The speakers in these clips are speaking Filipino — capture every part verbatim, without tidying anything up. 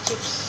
chips.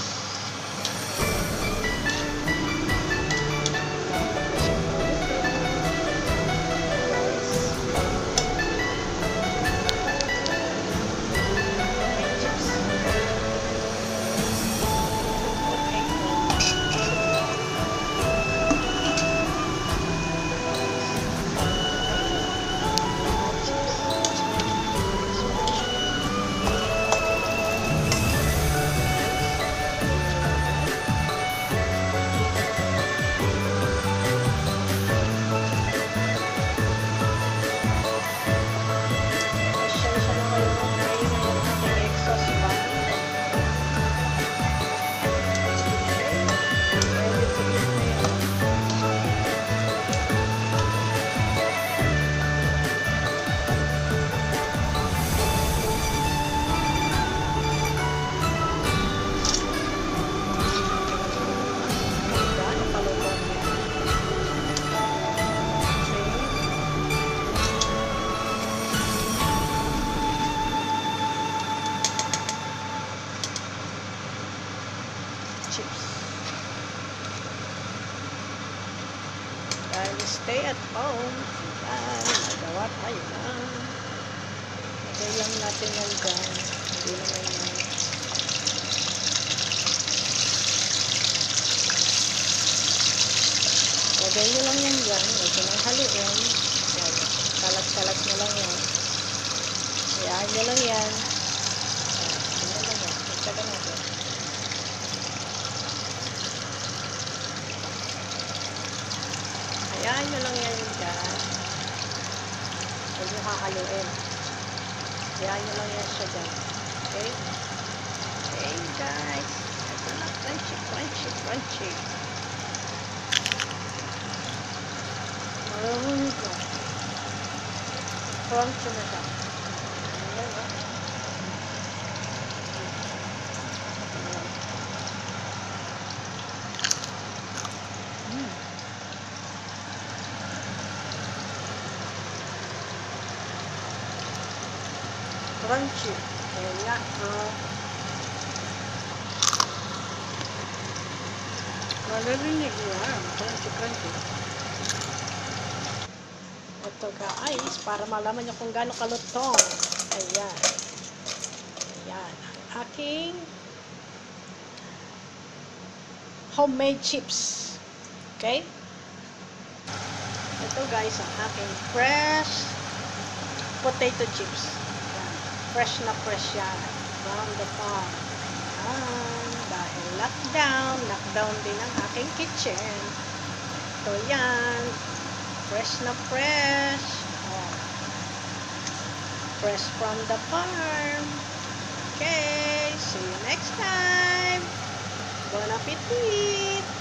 Chips. Dahil stay at home, yan, magawa tayo na. Lagay lang natin yan dyan. Hindi naman yan. Lagay nyo lang yan dyan. Huwag nyo lang haluin. Yan. Kalat-kalat nyo lang yan. Hayaan nyo lang yan. Yan. Yan lang yan. Pagkaga natin. Hayaan nyo lang yan dyan. Huwag nyo kakaluin. Hayaan nyo lang yan siya dyan. Okay? Okay guys. Ito na. Crunchy, crunchy, crunchy. Marunong ko. Crunchy na siya. Ayan o. Mm. Crunchy. Ayan nga. Uh, Malarinig yan. Crunchy, crunchy. Ito guys, para malaman nyo kung gaano kalutong. Ayan. Ayan. Aking homemade chips. Okay? Ito guys, ang aking fresh potato chips. Ayan. Fresh na fresh yan. From the farm. Ayan. Dahil lockdown, lockdown din ang aking kitchen. Ito yan. Fresh na fresh. Oh. Fresh from the farm. Okay. See you next time. Bon appetit.